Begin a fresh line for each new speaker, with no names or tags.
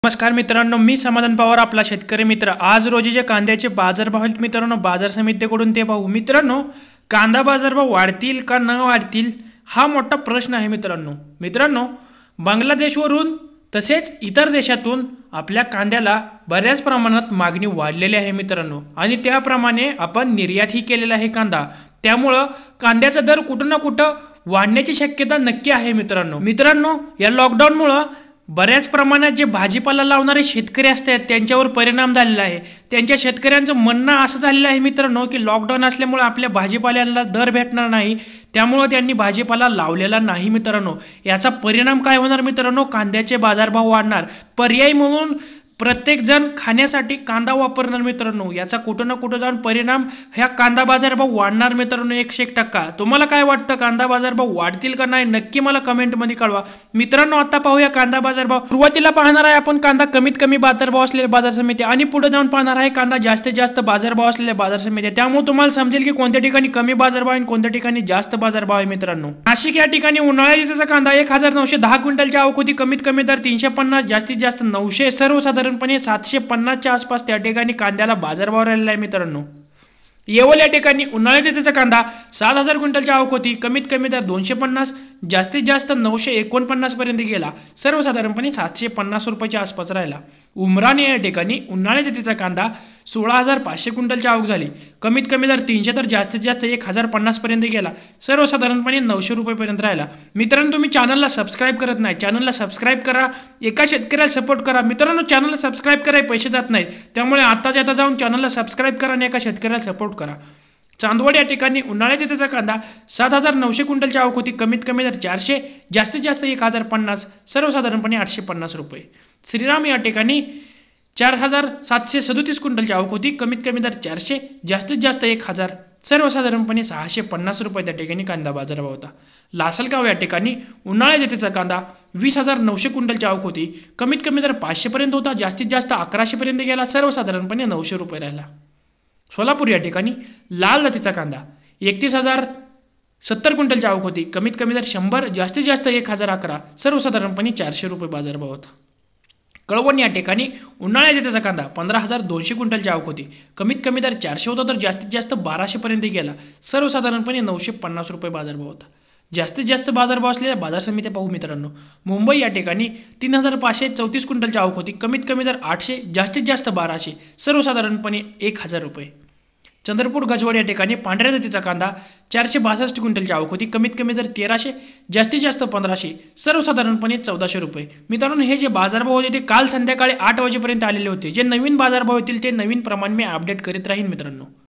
नमस्कार मित्रांनो, मी समाधान पवार आपला शेतकरी मित्र। आज रोजी जे कांद्याचे बाजारभाव आहेत मित्रांनो, बाजार समितीकडून ते पाहू। मित्रांनो, कांदा बाजारभाव वाढतील का न वाढतील हा मोठा प्रश्न आहे मित्रांनो। बांगलादेशवरून तसेच इतर देशातून आपल्या कांद्याला बऱ्याच प्रमाणात मागणी वाढलेली आहे मित्रांनो, आणि त्याप्रमाणे आपण निर्यातही केलेला आहे कांदा। त्यामुळे कांद्याचा दर कुठं ना कुठं वाढण्याची शक्यता नक्की आहे मित्रांनो। या लॉकडाऊन मुळे बऱ्याच प्रमाणात जे भाजीपाला लावणारे शेतकरी असतात त्यांच्यावर परिणाम झालेला आहे। त्यांच्या शेतकऱ्यांचं म्हणणं असं झालेलं आहे मित्रांनो की लॉकडाऊन असल्यामुळे आपल्या भाजीपाल्याला दर भेटणार नाही, त्यामुळे त्यांनी भाजीपाला लावलेला नाही मित्रांनो। याचा परिणाम काय होणार मित्रांनो? कांद्याचे बाजारभाव वाढणार। पर्याय म्हणून प्रत्येक जण खाण्यासाठी कांदा वापरणार मित्रांनो। याचा कुठं ना कुठं जाऊन परिणाम ह्या कांदा बाजारभाव वाढणार मित्रांनो 101%। तुम्हाला काय वाटतं, कांदा बाजारभाव वाढतील का नाही नक्की मला कमेंट मध्ये कळवा मित्रांनो। आता पाहूया कांदा बाजारभाव। सुरुवातीला पाहणार आहे आपण कांदा कमीत कमी बाजारभाव असलेल्या बाजार समिती, आणि पुढे जाऊन पाहणार आहे कांदा जास्तीत जास्त बाजारभाव असलेल्या बाजार समिती। त्यामुळे तुम्हाला समजेल की कोणत्या ठिकाणी कमी बाजारभाव आणि कोणत्या ठिकाणी जास्त बाजारभाव आहे मित्रांनो। नाशिक या ठिकाणी उन्हाळ्याचा कांदा 1910 क्विंटलच्या आवक होती। कमीत कमी दर 350, जास्तीत जास्त 900, सर्वसाधारणपणे 750 च्या आसपास त्या ठिकाणी कांद्याला बाजारभाव राहिलेला आहे मित्रांनो। येवल या ठिकाणी उन्हाळ्याचा कांदा 7000 क्विंटलची आवक होती। कमीत कमी दर 250, जास्तीत जास्त 949 पर्यंत गेला। सर्वसाधारणपणे 750 रुपयाच्या आसपास राहिला। उमराणे या ठिकाणी उन्हाळ्याचा कांदा 16500 क्विंटलची आवक झाली। कमीत कमी दर 300 तर जास्तीत जास्त 1050 पर्यंत गेला। सर्वसाधारणपणे 900 रुपये पर्यंत राहिला। मित्रांनो, तुम्ही चॅनलला सबस्क्राइब करत नाही, चॅनलला सबस्क्राइब करा, एका शेतकऱ्याला सपोर्ट करा मित्रांनो। चॅनलला सबस्क्राइब करायला पैसे जात नाहीत, त्यामुळे आता जाऊन चॅनलला सबस्क्राइब करा आणि एका शेतकऱ्याला सपोर्ट करा। चांदवड या ठिकाणी उन्हाळ्याचा कांदा 7900 क्विंटलची आवक होती। कमीत कमी दर 400, जास्तीत जास्त 1050, सर्वसाधारणपणे 850 रुपये। श्रीराम या ठिकाणी 4737 क्विंटलची आवक होती। कमीत कमी दर 400, जास्तीत जास्त 1000, सर्वसाधारणपणे 650 रुपये त्या ठिकाणी कांदा बाजारभाव होता। लासलगाव या ठिकाणी उन्हाळ्याचा कांदा 20900 क्विंटलची आवक होती। कमीत कमी दर 500 पर्यंत होता, जास्तीत जास्त 1100 पर्यंत गेला। सर्वसाधारणपणे 900 रुपये राहिला। सोलापूर या ठिकाणी लाल जातीचा कांदा 31070 क्विंटलची आवक होती। कमीत कमी दर 100, जास्तीत जास्त 1011, सर्वसाधारणपणे 400 रुपये बाजारभाव होता। कळवण या ठिकाणी उन्हाळ्याचा कांदा 15200 क्विंटलची आवक होती। कमीत कमी दर 400 होता तर जास्तीत जास्त 1200 पर्यंत गेला। सर्वसाधारणपणे 950 रुपये बाजारभाव होता। जास्तीत जास्त बाजारभाव असलेल्या बाजार समित्या पाहू मित्रांनो। मुंबई या ठिकाणी 3534 क्विंटलची आवक होती। कमीत कमी दर 800, जास्तीत जास्त 1200, सर्वसाधारणपणे 1000 रुपये। चंद्रपूर गजवाड या ठिकाणी पांढऱ्या जातीचा कांदा 462 क्विंटलची आवक होती। कमीत कमी दर 1300, जास्तीत जास्त 1500, सर्वसाधारणपणे 1400 रुपये। मित्रांनो, हे जे बाजारभाव होते ते काल संध्याकाळी 8 वाजेपर्यंत आलेले होते। जे नवीन बाजारभाव येतील ते नवीन प्रमाणे मी अपडेट करीत राहीन मित्रांनो।